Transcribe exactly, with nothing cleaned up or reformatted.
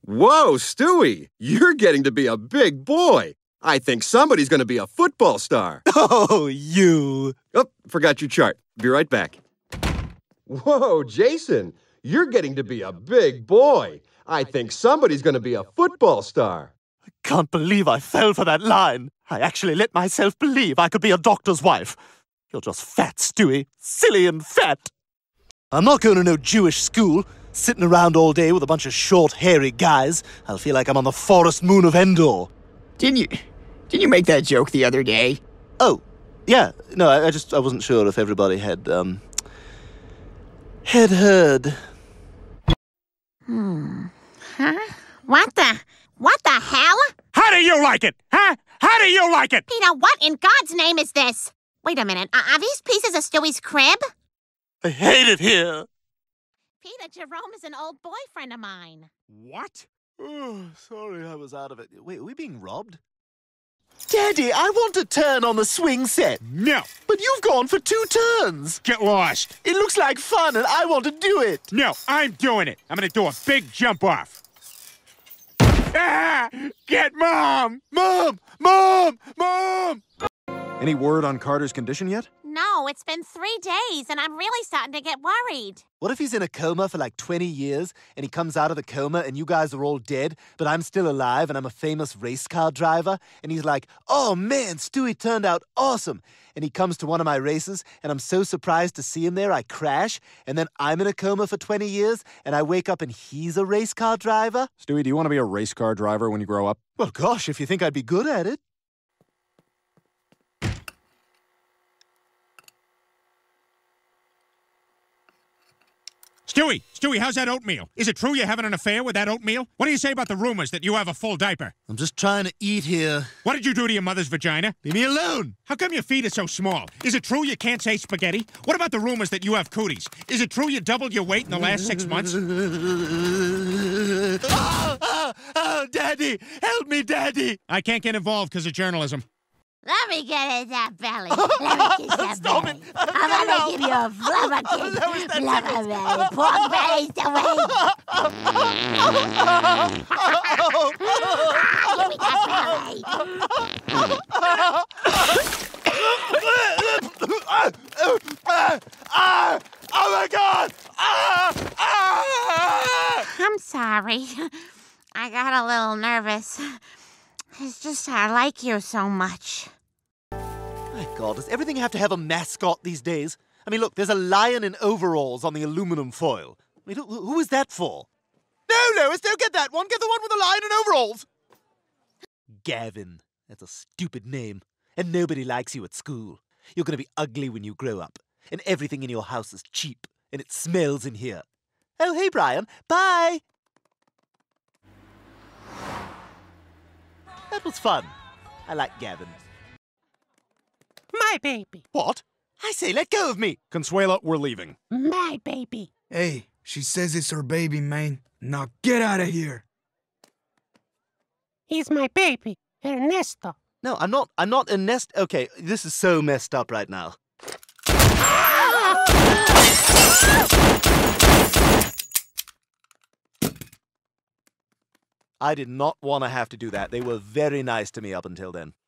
Whoa, Stewie, you're getting to be a big boy. I think somebody's going to be a football star. Oh, you. Oh, forgot your chart. Be right back. Whoa, Jason, you're getting to be a big boy. I think somebody's going to be a football star. I can't believe I fell for that line. I actually let myself believe I could be a doctor's wife. You're just fat, Stewie. Silly and fat. I'm not going to no Jewish school. Sitting around all day with a bunch of short, hairy guys. I'll feel like I'm on the forest moon of Endor. Didn't you... Didn't you make that joke the other day? Oh, yeah. No, I, I just... I wasn't sure if everybody had, um... had heard. Hmm. Huh? What the... What the hell? How do you like it? Huh? How do you like it? Peter, what in God's name is this? Wait a minute. Are, are these pieces of Stewie's crib? I hate it here. Peter, Jerome is an old boyfriend of mine. What? Oh, sorry, I was out of it. Wait, are we being robbed? Daddy, I want to turn on the swing set. No. But you've gone for two turns. Get lost. It looks like fun, and I want to do it. No, I'm doing it. I'm going to do a big jump off. Ah! Get Mom! Mom! Mom! Mom! Any word on Carter's condition yet? No, it's been three days, and I'm really starting to get worried. What if he's in a coma for like twenty years, and he comes out of the coma, and you guys are all dead, but I'm still alive, and I'm a famous race car driver, and he's like, oh man, Stewie turned out awesome. And he comes to one of my races, and I'm so surprised to see him there, I crash, and then I'm in a coma for twenty years, and I wake up and he's a race car driver? Stewie, do you want to be a race car driver when you grow up? Well, gosh, if you think I'd be good at it. Stewie, Stewie, how's that oatmeal? Is it true you're having an affair with that oatmeal? What do you say about the rumors that you have a full diaper? I'm just trying to eat here. What did you do to your mother's vagina? Leave me alone. How come your feet are so small? Is it true you can't say spaghetti? What about the rumors that you have cooties? Is it true you doubled your weight in the last six months? oh, oh, oh, Daddy! Help me, Daddy! I can't get involved because of journalism. Let me get in that belly. Let me kiss that Stop belly. it. I'm gonna give you a flubber kiss. Lois, that's Flubber belly. Pork belly's the way. Give me that belly. Oh my God! I'm sorry. I got a little nervous. It's just I like you so much. My God, does everything have to have a mascot these days? I mean, look, there's a lion in overalls on the aluminum foil. I mean, who, who is that for? No, Lois, don't get that one. Get the one with the lion in overalls. Gavin. That's a stupid name. And nobody likes you at school. You're going to be ugly when you grow up. And everything in your house is cheap. And it smells in here. Oh, hey, Brian. Bye. That was fun. I like Gavin. My baby. What? I say, let go of me. Consuela, we're leaving. My baby. Hey, she says it's her baby, man. Now get out of here. He's my baby, Ernesto. No, I'm not. I'm not Ernesto. Okay, this is so messed up right now. I did not want to have to do that. They were very nice to me up until then.